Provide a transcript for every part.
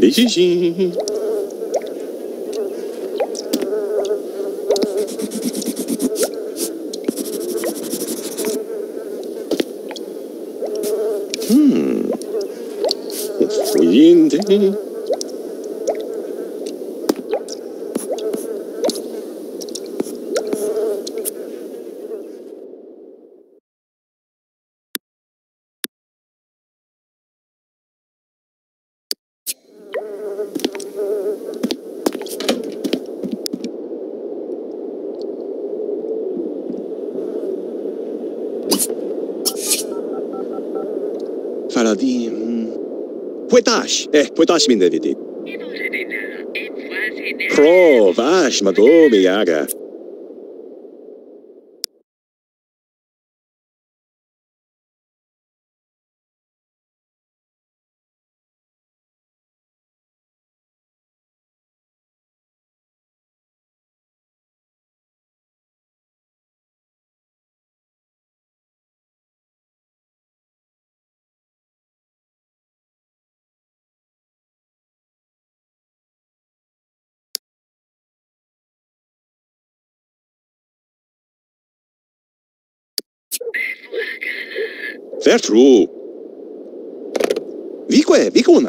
Bichichi. Friente. Faradim. Puetash. Puetash min devidi. Pro, vash, madobe yaga. Vertru. Vique, vicuna.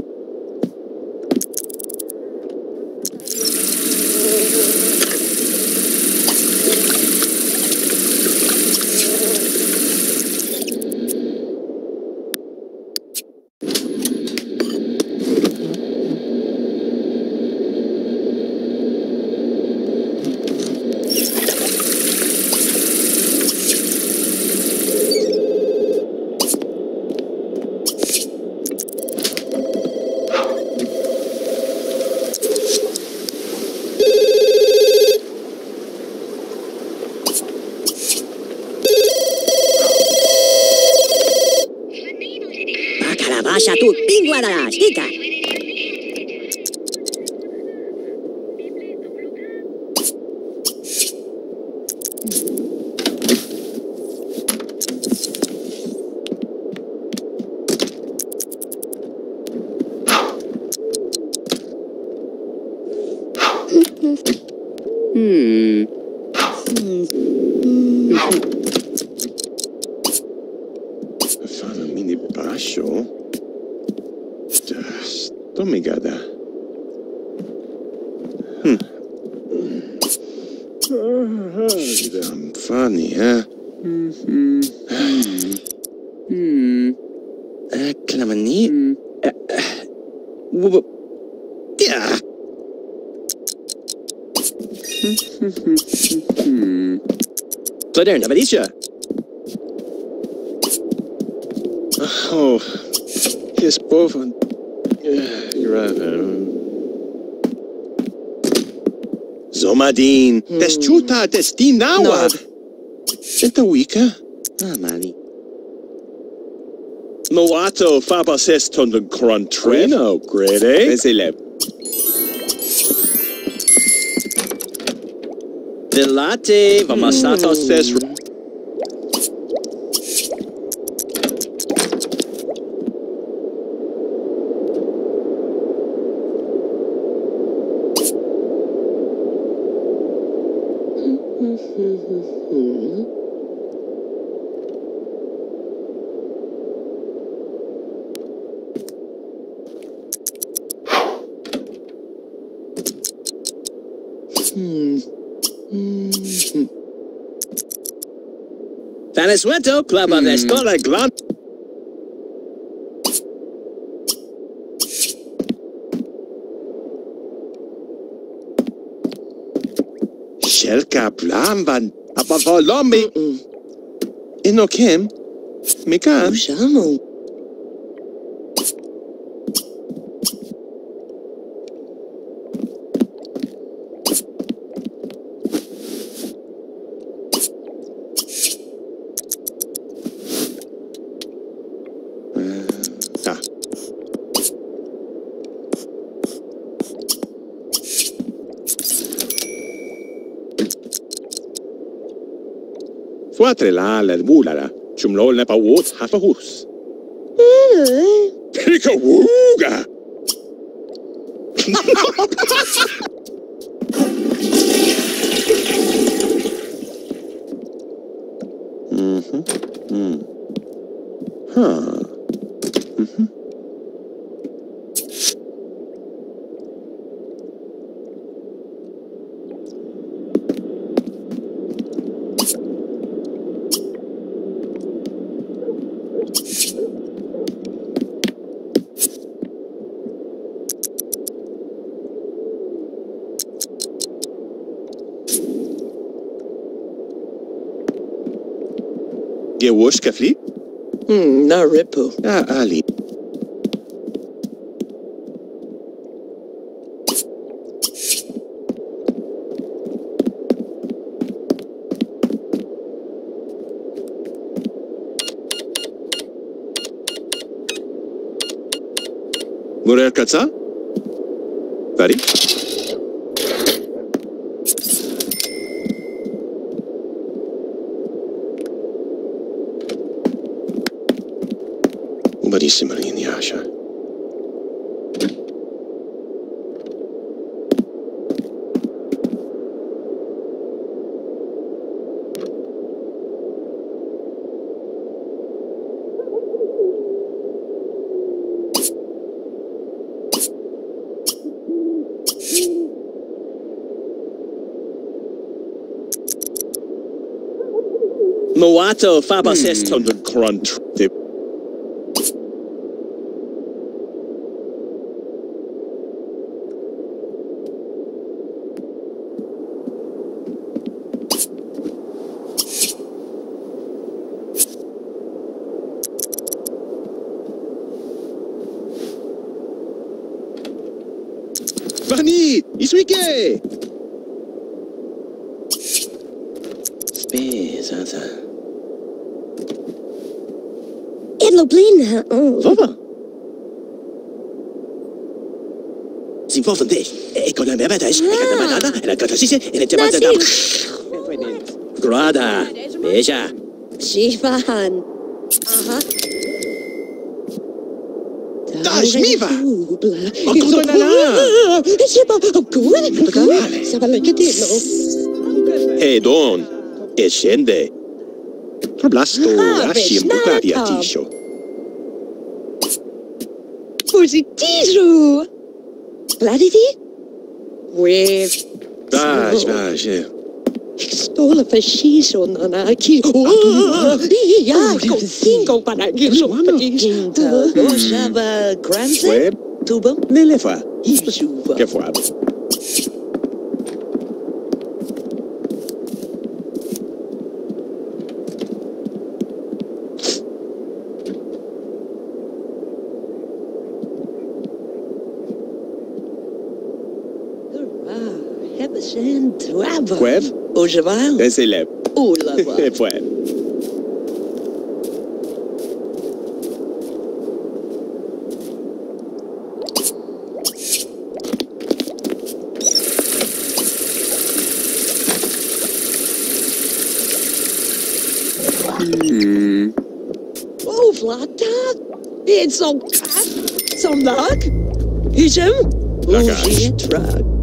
Basha tu pinguada, chica. Fana mini basho. Don't me gada. I'm funny, huh? Clamani. Yeah. So there, Navadisha. Oh, yes, both. You're right. Zomadin, teschuta, testinawa. Esta wika. Ah, mali. Noato fabas tondon crontreno, grede. Veseleb. Delate, vamasato ses. Vanesueto, Club of the Escola Glan. Shelka Blamban, Abavolomi. Inokim, Mikan. Ushamo. Fuatre la bulara, chumlol ne pawot hafahus. Pika wooga! Gewash kafli? Na ripu. Ah, Ali. Murer katsa? Fari? Umarissima Asha. Moato fabasest on the crunch. Vani! Iswike! Spesa. Lublina. Vova. Si voven dich. Ik kon hem hebben thuis. Ik had de banana en ik had de sisse en ik heb de Grada. Beja. Shivan. Aha. Da is Miva! Wat komt er daarna? Hey, Don. Escende. Blasto, lasci un buca di attiscio. Positivo. Vladidi? Wave. Vai. Stola fasciso non aqui. Ja, cinco para que eu Chava Grandson? Web? Tubo? Nelefa. Chuva. Che fuabo. Quev? Ojeval? C'est le. Oh la voix. Et fueb. Oh, Vlata? It's so cat. So nug? Is him? Lagas. Oh, shit, drug.